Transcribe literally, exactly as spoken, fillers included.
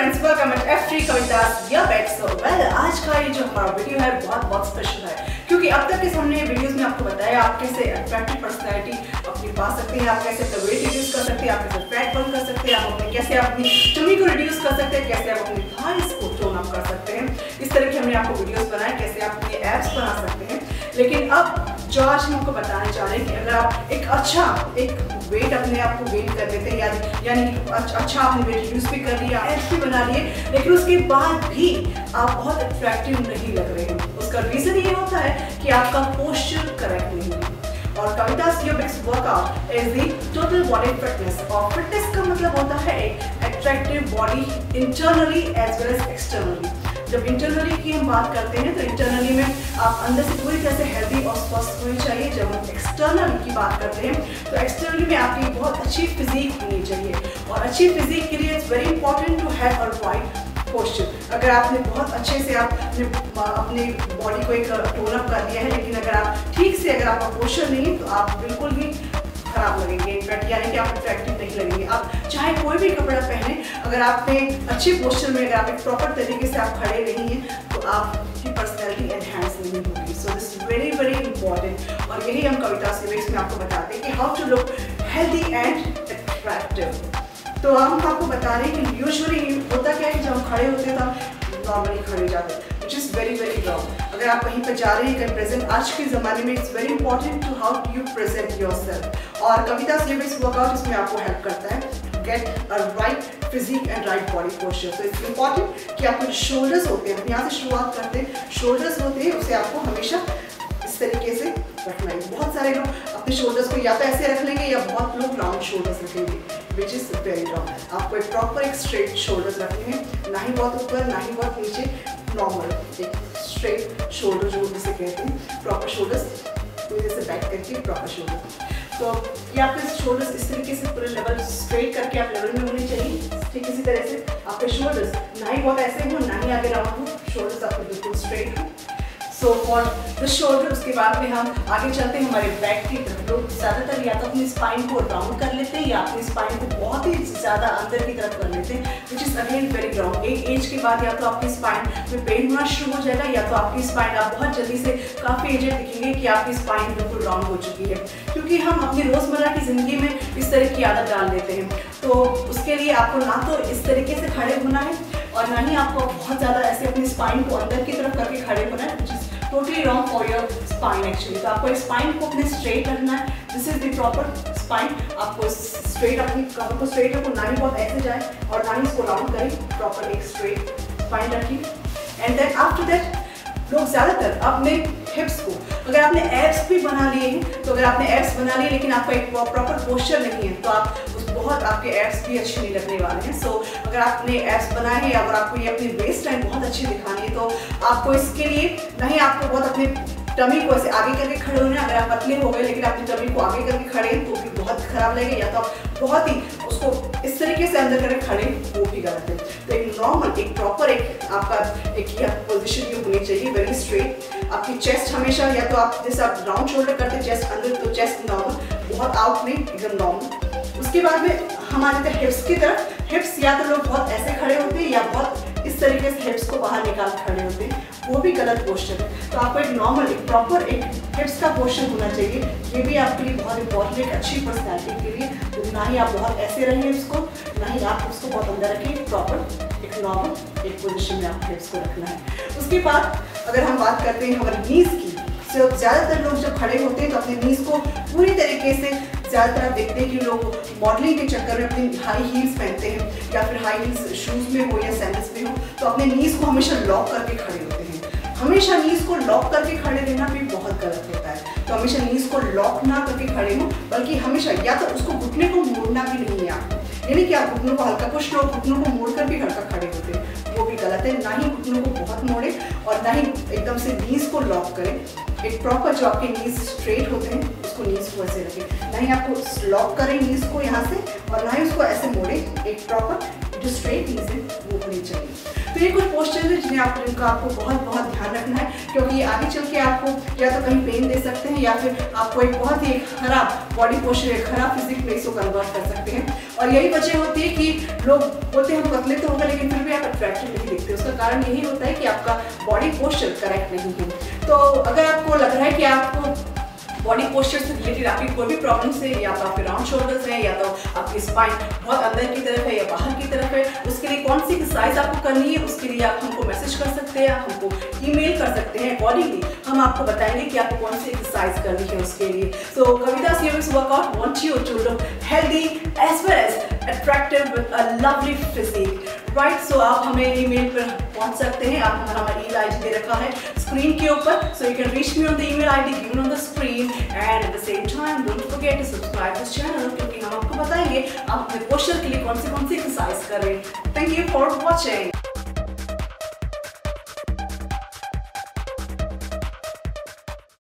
Friends, welcome at F three Kavita's या back. So well, आज का ये जो हमारा वीडियो है बहुत बहुत स्पेशल है, क्योंकि अब तक के हमने वीडियोस में आपको बताया आप कैसे अट्रैक्टिव पर्सनैलिटी अपनी पा सकते हैं, आप कैसे अपना वेट रिड्यूस कर सकते हैं, आप कैसे फैट बर्न कर सकते हैं, आप अपने कैसे अपनी टमी को रिड्यूस कर सकते हैं, कैसे आप अपनी थाइस को टोन अप कर सकते हैं। इस तरह की हमने आपको वीडियोस बनाए कैसे आप अपने एब्स बना सकते हैं। लेकिन अब जो आज हम आपको बताने चाह रहे हैं कि अगर आप एक अच्छा एक वेट अपने आप को गेन कर लेते हैं, यानी यानी अच्छा आपने वेट रिड्यूस भी कर लिया, एब्स भी बना लिए, लेकिन उसके बाद भी आप बहुत अट्रैक्टिव नहीं लग रहे हैं, उसका रीजन ये होता है कि आपका पोस्चर करेक्ट नहीं है। और Kavita's योबिक्स workout is the total body fitness. और फिटनेस का मतलब होता है एक attractive body internally as well as externally. जब इंटरनली की हम बात करते हैं तो इंटरनली में आप अंदर से पूरी तरह से हेल्दी और स्वस्थ होनी चाहिए। जब हम एक्सटर्नल की बात करते हैं तो एक्सटर्नली में आपकी बहुत अच्छी फिजिक होनी चाहिए, और अच्छी फिजिक के लिए it's very important to have a right posture. अगर आपने बहुत अच्छे से आपने अपनी बॉडी को एक टोन अप कर दिया है, लेकिन अगर आप ठीक से अगर आपका पोस्चर नहीं है तो आप बिल्कुल ही खराब लगेंगे, इनफैक्ट यानी कि आप अट्रैक्टिव नहीं लगेंगे। आप चाहे कोई भी कपड़ा पहने, अगर आपने अच्छे पोस्चर में अगर आप एक प्रॉपर तरीके से आप खड़े नहीं हैं तो आपकी पर्सनैलिटी एनहांस नहीं होगी। So this is very very important, और यही हम कवितास योबिक्स में आपको बताते हैं कि how to look healthy and attractive. तो हम आपको बता रहे हैं कि यूजुअली होता क्या है कि जब हम खड़े होते हैं तो हम नॉर्मली खड़े जाते हैं, which is very very wrong. अगर आप कहीं पर जा रहे हैं कहीं प्रेजेंट, आज के ज़माने में it's very important to how you present yourself, और कवितास योबिक्स वर्कआउट इसमें आपको हेल्प करता है get a right physique and right body posture. So it's important कि आपके जो शोल्डर्स होते हैं, यहाँ से शुरुआत करते हैं, शोल्डर्स होते हैं उसे आपको हमेशा इस तरीके से रखना है। बहुत सारे लोग अपने शोल्डर्स को या तो ऐसे रख लेंगे या बहुत लोग राउंड शोल्डर्स रखेंगे, विच इज़ वेरी रॉन्ग। आपको एक प्रॉपर एक स्ट्रेट शोल्डर्स रखने हैं, ना ही बहुत ऊपर ना ही बहुत नीचे, नॉर्मल एक स्ट्रेट शोल्डर जो जिसे कहते हैं, प्रॉपर शोल्डर्स पूरे से बैक करके प्रॉपर शोल्डर। तो ये आपके शोल्डर्स इस तरीके से पूरे लेवल स्ट्रेट करके आप लेवल में होने चाहिए। ठीक इसी तरह से आपके शोल्डर्स ना ही बहुत ऐसे हो ना ही आगे राउंड हो, शोल्डर्स आपके बिल्कुल स्ट्रेट हो। सो फॉर द शोल्डर, उसके बाद में हम आगे चलते हैं हमारे बैक की तरफ। लोग ज़्यादातर या तो अपनी स्पाइन को राउंड कर लेते हैं या अपनी स्पाइन को बहुत ही ज़्यादा अंदर की तरफ कर लेते हैं, which is again very wrong. एक एज के बाद या तो आपकी स्पाइन में पेन होना शुरू हो जाएगा, या तो आपकी स्पाइन आप बहुत जल्दी से काफ़ी एजेड दिखेंगे कि आपकी स्पाइन बिल्कुल राउंड हो चुकी है, क्योंकि हम अपनी रोज़मर्रा की ज़िंदगी में इस तरह की आदत डाल देते हैं। तो उसके लिए आपको ना तो इस तरीके से खड़े होना है और ना ही आपको बहुत ज़्यादा ऐसे अपनी स्पाइन को अंदर की तरफ करके खड़े होना है, which is totally wrong for your spine actually. तो आपको स्पाइन को अपने स्ट्रेट रखना है, this is the proper spine. आपको स्ट्रेट अपनी कमर को स्ट्रेट रखो, ना ही बहुत ऐसे जाए और ना ही इसको राउंड करें, प्रॉपर एक स्ट्रेट स्पाइन रखिए। एंड देन आफ्टर दैट लोग ज़्यादातर अपने हिप्स को, अगर आपने एब्स भी बना लिए हैं तो अगर आपने एब्स बना लिए लेकिन आपका एक प्रॉपर पोस्चर नहीं है तो आप उस बहुत आपके एब्स भी अच्छे नहीं लगने वाले हैं। सो so, अगर आपने एब्स बनाए हैं या अगर आपको ये अपनी वेस्ट लाइन बहुत अच्छी दिखानी है तो आपको इसके लिए नहीं आपको बहुत अपने टमी को ऐसे आगे करके खड़े होने। अगर आप पतले हो गए लेकिन अपनी टमी को आगे करके खड़े हैं तो भी बहुत खराब लगेगा, या तो आप बहुत ही उसको इस तरीके से अंदर करके खड़े, वो भी गलत है। तो एक नॉर्मल एक प्रॉपर एक आपका एक ये पोजिशन ये होनी चाहिए, वेरी स्ट्रेट। आपकी चेस्ट हमेशा या तो आप जैसे आप राउंड शोल्डर करते हैं चेस्ट अंदर, तो चेस्ट नॉर्मल, बहुत आउट नहीं, एकदम नॉर्मल। उसके बाद में हमारे हिप्स की तरफ, हिप्स या तो लोग बहुत ऐसे खड़े होते हैं या बहुत इस तरीके से हिप्स को बाहर निकाल खड़े होते हैं, वो भी गलत पोस्चर है। तो आपको एक नॉर्मल एक प्रॉपर एक हिप्स का पोस्चर होना चाहिए, ये भी आपके लिए बहुत इंपॉर्टेंट है, एक अच्छी पर्सनैलिटी के लिए। तो ना ही आप बहुत ऐसे रहें इसको, ना ही आप उसको बहुत अंदर रखें, प्रॉपर एक नॉर्मल एक पोजिशन में आपको हिप्स को रखना है। उसके बाद अगर हम बात करते हैं हमारे नीज की, तो ज़्यादातर लोग जब खड़े होते हैं तो अपने नीज को पूरी तरीके से, ज़्यादातर आप देखते हैं कि लोग मॉडलिंग के चक्कर में अपनी हाई हील्स पहनते हैं या फिर हाई हील्स शूज़ में हो या सैंडल्स में हो, तो अपने नीज को हमेशा लॉक करके खड़े होते हैं। हमेशा नीज को लॉक करके खड़े रहना भी बहुत गलत होता है। तो हमेशा नीज को लॉक ना करके खड़े हो, बल्कि हमेशा या तो उसको घुटने को मोड़ना भी नहीं है आपको, यानी कि आप घुटनों को हल्का, कुछ लोग घुटनों को मोड़कर भी हल्का खड़े होते हैं, वो भी गलत है। ना ही घुटनों को बहुत मोड़े और ना ही एकदम से नीज को लॉक करें। एक प्रॉपर जो आपके नीज स्ट्रेट होते हैं उसको नीज को ऐसे रखें, ना ही आपको लॉक करें नीज को यहाँ से और ना ही उसको ऐसे मोड़े। एक प्रॉपर जो स्ट्रेट नीज है वो होनी चाहिए। तो ये कुछ पोस्चर है जिन्हें आप जिनका आपको बहुत बहुत ध्यान रखना है, क्योंकि ये आगे चल के आपको या तो कहीं पेन दे सकते हैं या फिर आपको एक बहुत ही खराब बॉडी पोस्चर, एक खराब फिजिक में इसको कन्वर्ट कर सकते हैं। और यही वजह होती है कि लोग बोलते हैं हम पतले तो होगा लेकिन फिर भी आप अट्रैक्टिव नहीं दिखते। उसका कारण यही होता है कि आपका बॉडी पोस्चर करेक्ट नहीं है। तो अगर आपको लग रहा है कि आपको बॉडी पोस्चर से रिलेटेड आपकी कोई भी प्रॉब्लम है, या तो आपके राउंड शोल्डर्स है, या तो आपकी स्पाइन बहुत अंदर की तरफ है या बाहर की तरफ है, उसके लिए कौन सी एक्सरसाइज आपको करनी है, उसके लिए आप हमको मैसेज कर सकते हैं, हमको ईमेल कर सकते हैं। अकॉर्डिंगली हम आपको बताएंगे कि आपको कौन सी एक्सरसाइज करनी है उसके लिए। So Kavita series workout want you to look healthy as well as attractive with a lovely physique, right? So आप हमें ईमेल पर पहुंच सकते हैं। आप हमारा हमारा ईमेल आईडी दे रखा है स्क्रीन के ऊपर, so you can reach me on the email I D given on the screen, and at the same time don't forget to subscribe this channel, क्योंकि हम आपको बताएंगे आप अपने पोस्चर के लिए कौन सी कौन सी एक्सरसाइज करें। Thank you for watching.